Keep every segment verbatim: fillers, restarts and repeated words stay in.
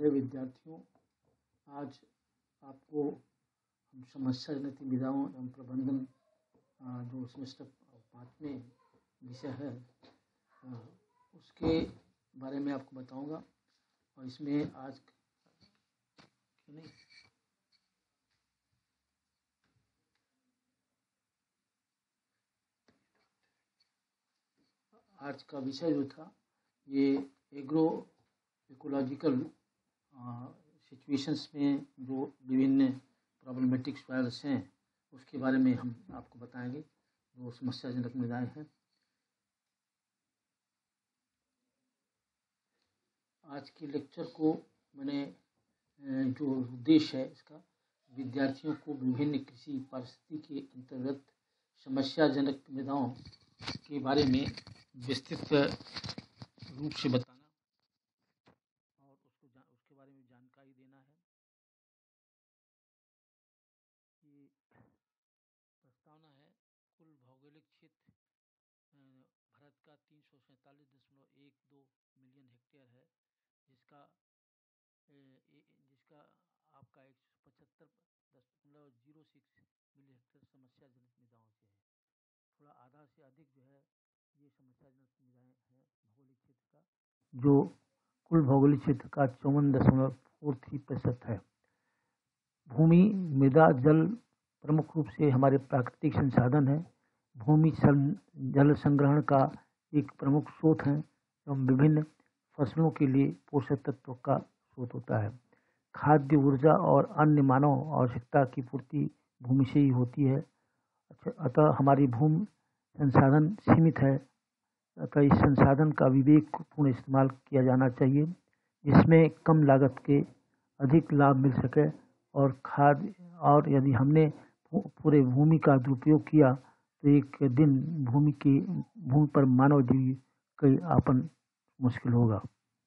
प्यारे विद्यार्थियों, आज आपको हम समस्या जनित विधाओं एवं प्रबंधन जो सेमेस्टर पाँचवें विषय है उसके बारे में आपको बताऊंगा। और इसमें आज नहीं आज का विषय जो था ये एग्रो इकोलॉजिकल सिचुएशंस में जो विभिन्न प्रॉब्लमेटिक सॉइल्स हैं उसके बारे में हम आपको बताएंगे, जो समस्याजनक मृदाएं हैं। आज के लेक्चर को मैंने जो उद्देश्य है इसका, विद्यार्थियों को विभिन्न कृषि परिस्थिति के अंतर्गत समस्याजनक मृदाओं के बारे में विस्तृत रूप से बताना और उसको उसके बारे में जानकारी देना है। ये प्रस्तावना है। कुल भौगोलिक क्षेत्र भारत का तीन सौ सैंतालीस दशमलव एक दो मिलियन हेक्टेयर है, जिसका जिसका आपका एक सौ पचहत्तर दशमलव जीरो सिक्स मिलियन हेक्टेयर समस्याजनक मृदाओं से है। थोड़ा आधा से अधिक जो है ये समस्याजनक मृदाएं हैं भौगोलिक क्षेत्र का, जो कुल भौगोलिक क्षेत्र का चौवन दशमलव फोर थ्री प्रतिशत है। भूमि, मृदा, जल प्रमुख रूप से हमारे प्राकृतिक संसाधन है। भूमि जल संग्रहण का एक प्रमुख स्रोत है एवं विभिन्न फसलों के लिए पोषक तत्वों का स्रोत होता है। खाद्य, ऊर्जा और अन्य मानव आवश्यकता की पूर्ति भूमि से ही होती है। अतः हमारी भूमि संसाधन सीमित है, अतः इस संसाधन का विवेकपूर्ण इस्तेमाल किया जाना चाहिए, जिसमें कम लागत के अधिक लाभ मिल सके। और खाद और यदि हमने पूरे भूमि का दुरुपयोग किया तो एक दिन भूमि की भूमि पर मानव जीवन कई आपन मुश्किल होगा।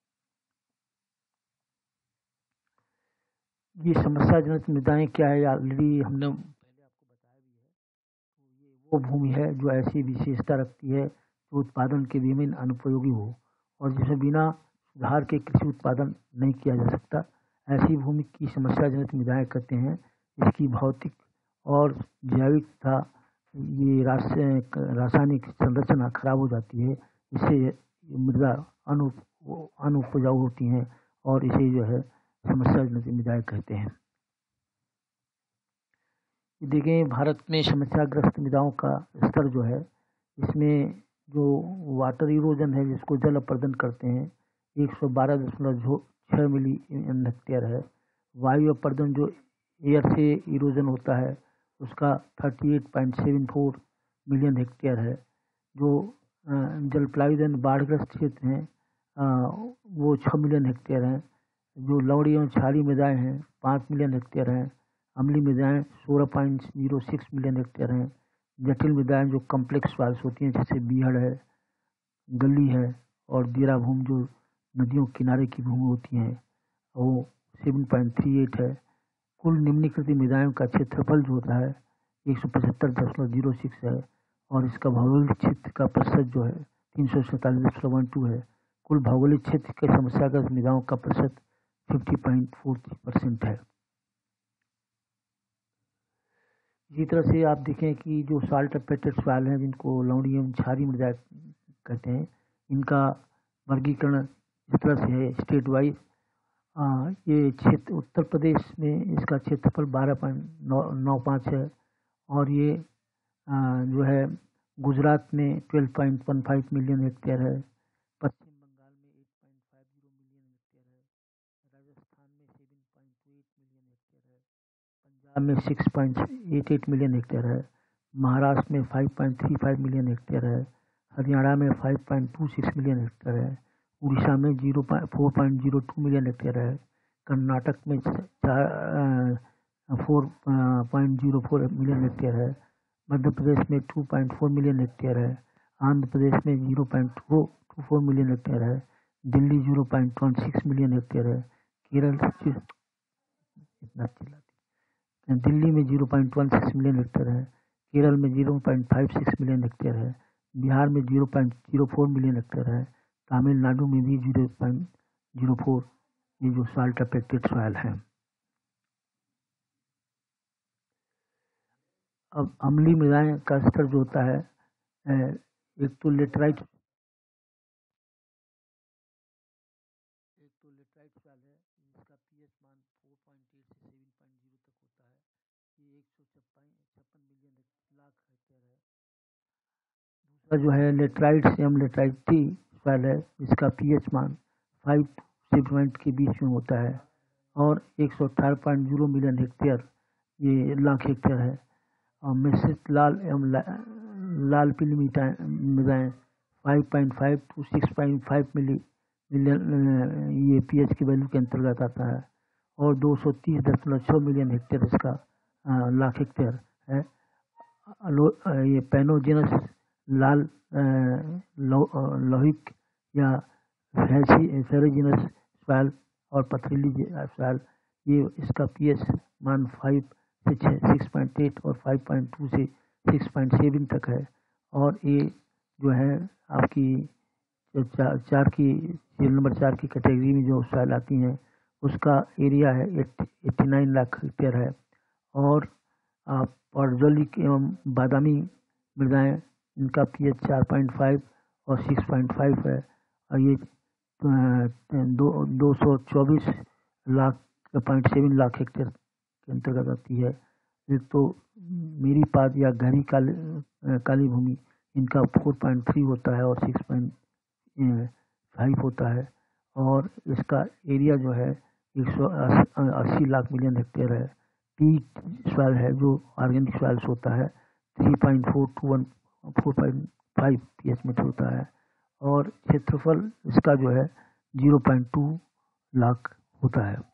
ये समस्याजनक मृदाएं क्या है, ऑलरेडी हमने पहले आपको बताया भी है। तो ये वो भूमि है जो ऐसी विशेषता रखती है जो उत्पादन के विभिन्न अनुपयोगी हो और जिसे बिना सुधार के कृषि उत्पादन नहीं किया जा सकता। ऐसी भूमि की समस्याजनक मृदाएं कहते हैं। इसकी भौतिक और जैविक तथा ये रासायनिक संरचना खराब हो जाती है, इससे मृदा अनु अनुपजाऊ होती हैं और इसे जो है समस्याजनक मृदाएं कहते हैं। देखें, भारत में समस्याग्रस्त मृदाओं का स्तर जो है, इसमें जो वाटर इरोजन है, जिसको जल अपरदन करते हैं, एक सौ बारह दशमलव छः मिलियन हेक्टेयर है। वायु अपरदन जो एयर से इरोजन होता है उसका अड़तीस पॉइंट सात चार मिलियन हेक्टेयर है। जो जलप्लावित बाढ़ग्रस्त क्षेत्र हैं वो छः मिलियन हेक्टेयर हैं। जो लवणीय एवं क्षारीय मृदाएं हैं पाँच मिलियन हेक्टेयर हैं। अम्लीय मृदाएं सोलह point zero six million hectare हैं। जटिल मृदाएं जो कम्प्लेक्स सॉइल्स होती हैं, जैसे बीहड़ है, गली है और दीरा भूमि जो नदियों किनारे की भूमि होती हैं, वो सात पॉइंट तीन आठ है। कुल निम्नलिखित मृदाओं का क्षेत्रफल जो होता है एक सौ पचहत्तर दशमलव जीरो सिक्स है और इसका भौगोलिक क्षेत्र का प्रतिशत जो है तीन सौ सैंतालीस दशमलव वन टू है। कुल भौगोलिक क्षेत्र के समस्याग्रस्त मृदाओं का प्रतिशत fifty point four three percent है। इसी तरह से आप देखें कि जो साल्ट अपेटेड सॉइल हैं, जिनको लवणीय एवं क्षारीय मृदा कहते हैं, इनका वर्गीकरण इस तरह से है स्टेट वाइज। ये क्षेत्र उत्तर प्रदेश में इसका क्षेत्रफल बारह पॉइंट नौ पाँच है और ये आ, जो है गुजरात में twelve point one five million hectare है। पश्चिम बंगाल में eight point five zero million hectare है। राजस्थान में seven point two eight million hectare है। पंजाब में six point eight eight million hectare है। महाराष्ट्र में five point three five million hectare है। हरियाणा में five point two six million hectare है। उड़ीसा में zero four point zero two million hectare है। कर्नाटक में चार four point zero four million hectare है। मध्य प्रदेश में two point four million hectare है। आंध्र प्रदेश में zero point two two four million hectare है। Delhi zero point one six million hectare है। केरल इतना चिल्लाती दिल्ली में zero point one six million hectare है। केरल में zero point five six million hectare है। बिहार में zero point zero four million hectare है। तमिलनाडु में भी जीरो पॉइंट जीरो फोर ये जो साल्ट अफेक्टेड सॉइल है। अब अम्लीय मृदाएं का स्तर जो होता है, एक तो लेटराइट एक तो लेटराइट सॉइल है जिसका पीएच मान चार पॉइंट आठ से सात पॉइंट शून्य तक होता है। ये एक सौ छप्पन मिलियन लाख हेक्टेयर है। दूसरा जो है लेटराइट से हम लेटराइटी सॉइल है जिसका पीएच मान पाँच से पॉइंट के बीच में होता है और एक सौ अठारह पॉइंट शून्य मिलियन हेक्टेयर ये लाख हेक्टेयर है। और मिश्रित लाल एवं ला, लाल पीली मृदाएं पाँच पॉइंट पाँच टू छह पॉइंट पाँच मिली मिलियन ये पीएच की वैल्यू के अंतर्गत आता है और दो सौ तीस दशमलव छः मिलियन हेक्टेयर इसका आ, लाख हेक्टेयर है। ये पैनोजेनस लाल लोहिक या फेरोजिनस सॉइल और पथरीली सॉइल, ये इसका पीएच मान फाइव से छः पॉइंट आठ और पाँच पॉइंट दो से छह पॉइंट सात तक है। और ये जो है आपकी चार, चार की सीरियल नंबर चार की कैटेगरी में जो सॉइल आती हैं उसका एरिया है नवासी लाख हेक्टेयर है। और आप पर्जलिक एवं बादामी मृदाएं इनका पीएच चार पॉइंट पाँच और छह पॉइंट पाँच है और ये दो दो सौ चौबीस लाख पॉइंट सात लाख हेक्टेयर के अंतर्गत आती है। एक तो मेरी पाद या गहरी काली काली भूमि इनका चार पॉइंट तीन होता है और छह पॉइंट पाँच होता है और इसका एरिया जो है एक सौ अस्सी लाख मिलियन हेक्टेयर है। पीट सॉइल है जो ऑर्गेनिक सॉइल्स होता है तीन पॉइंट चार टू वन चार पॉइंट पाँच पीएच मीटर होता है और क्षेत्रफल इसका जो है ज़ीरो पॉइंट दो लाख होता है।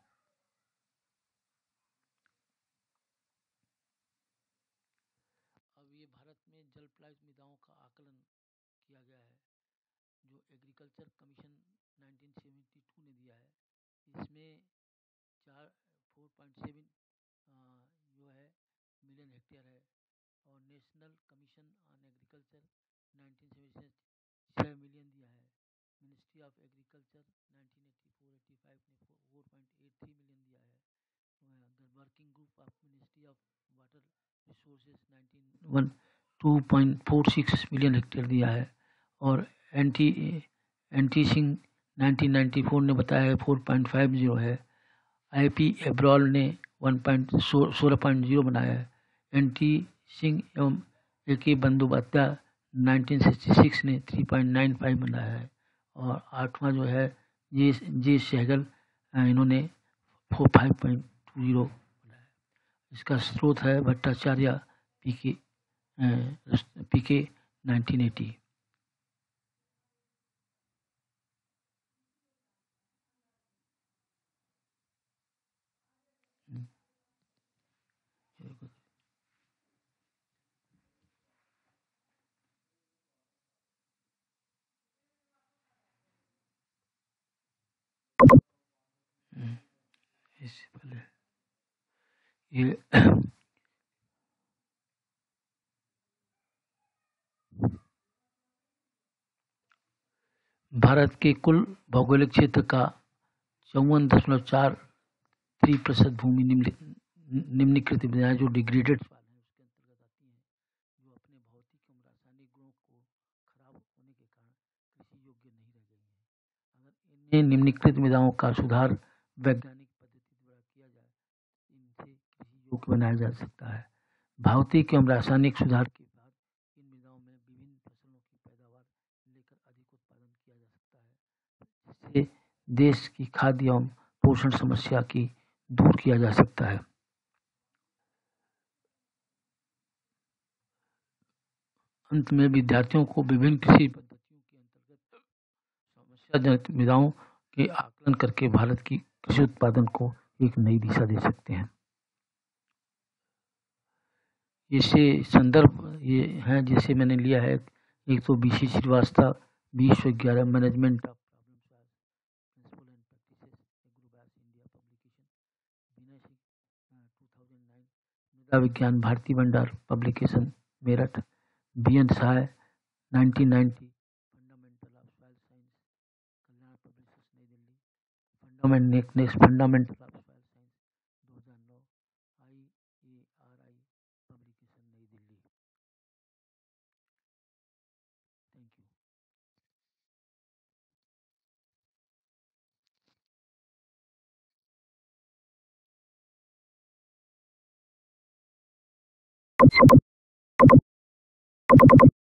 अब ये भारत में जलप्लावित मृदाओं का आकलन किया गया है जो एग्रीकल्चर कमीशन उन्नीस सौ बहत्तर ने दिया है। इसमें चार फोर पॉइंट सेवन जो है मिलियन हेक्टेयर है और नेशनल कमीशन ऑन एग्रीकल्चर उन्नीस सौ छिहत्तर छः मिलियन दिया है। मिनिस्ट्री ऑफ एग्रीकल्चर उन्नीस सौ पचासी ने चार पॉइंट आठ तीन मिलियन दिया है। The working group of ministry of water resources two point four six million hectare दिया है और एंटी एंटी सिंह नाइनटीन नाइंटी फोर ने बताया है चार पॉइंट पाँच शून्य है। आईपी एब्रॉल ने वन पॉइंट सोलह पॉइंट शून्य बनाया है। एंटी सिंह एवं ए के बंदोपाध्याय उन्नीस सौ छियासठ ने तीन पॉइंट नौ पाँच बनाया है और आठवां जो है जे जे सहगल इन्होंने पाँच पॉइंट दो शून्य बनाया है। इसका स्रोत है Bhattacharya PK PK nineteen eighty. इससे पहले ये भारत के कुल भौगोलिक क्षेत्र का चौवन दशमलव चार तीन प्रतिशत भूमि निम्नलिखित मृदाएं जो डिग्रेडेड सॉइल है उसके अंतर्गत आती हैं जो अपने भौतिक एवं रासायनिक गुणों को खराब होने के कारण कृषि योग्य नहीं रह गई हैं। अगर इन्हें निम्नलिखित मृदाओं का सुधार वैज्ञानिक पद्धति द्वारा किया जाए इनसे कृषि योग्य बनाया जा सकता है। भौतिक एवं रासायनिक सुधार के बाद इन मृदाओं में विभिन्न फसलों की पैदावार लेकर अधिक उत्पादन किया जा सकता है जिससे देश की खाद्य एवं पोषण समस्या की दूर किया जा सकता है। अंत में विद्यार्थियों को विभिन्न कृषि पद्धतियों के अंतर्गत समस्याजनक मृदाओं के आकलन करके भारत की कृषि उत्पादन को एक नई दिशा दे सकते हैं। इससे संदर्भ ये हैं जिसे मैंने लिया है, एक तो बीसी श्रीवास्तव बीस सौ ग्यारह management of principal and practices Agrobios India publication Vinay Singh two thousand nine, Mrida Vigyan Bharati Bhandar publication Meerut, B N Sai nineteen ninety, fundamental of soil science Kalyan publishers Nai Delhi, fundament next fundamental of soil science दो हज़ार नौ, आई ए आर आई पब्लिकेशन, नई Delhi. Thank you.